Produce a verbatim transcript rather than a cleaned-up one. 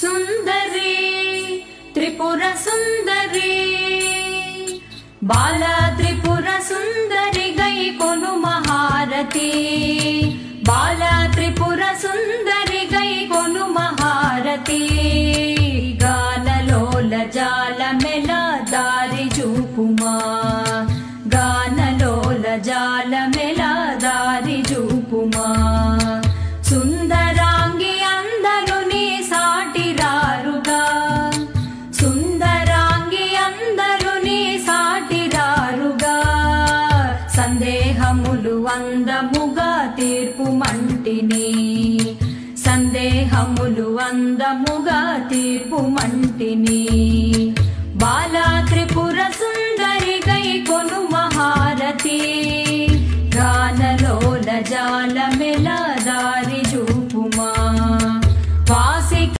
सुंदरी त्रिपुर सुंदरी बाला त्रिपुर सुंदरी गई कोनु महारती बाला त्रिपुर सुंदरी गई कोनु महारती गानलोल जाल मेला दारी जूपुमा गानलोल जाल मेला दारी जूपुमा सुंदरांगी अंदरु नी साटी रारुगा सुंदरांगी अंदरु नी साटी रारुगा संदेहमुलु अंदमुगा तीर्पु मंटिनी संदेहमुलु अंदमुगा तीर्पु मंटिनी बाला त्रिपुर सुंदरी गई कोनु महारती गानलोल जाल मेला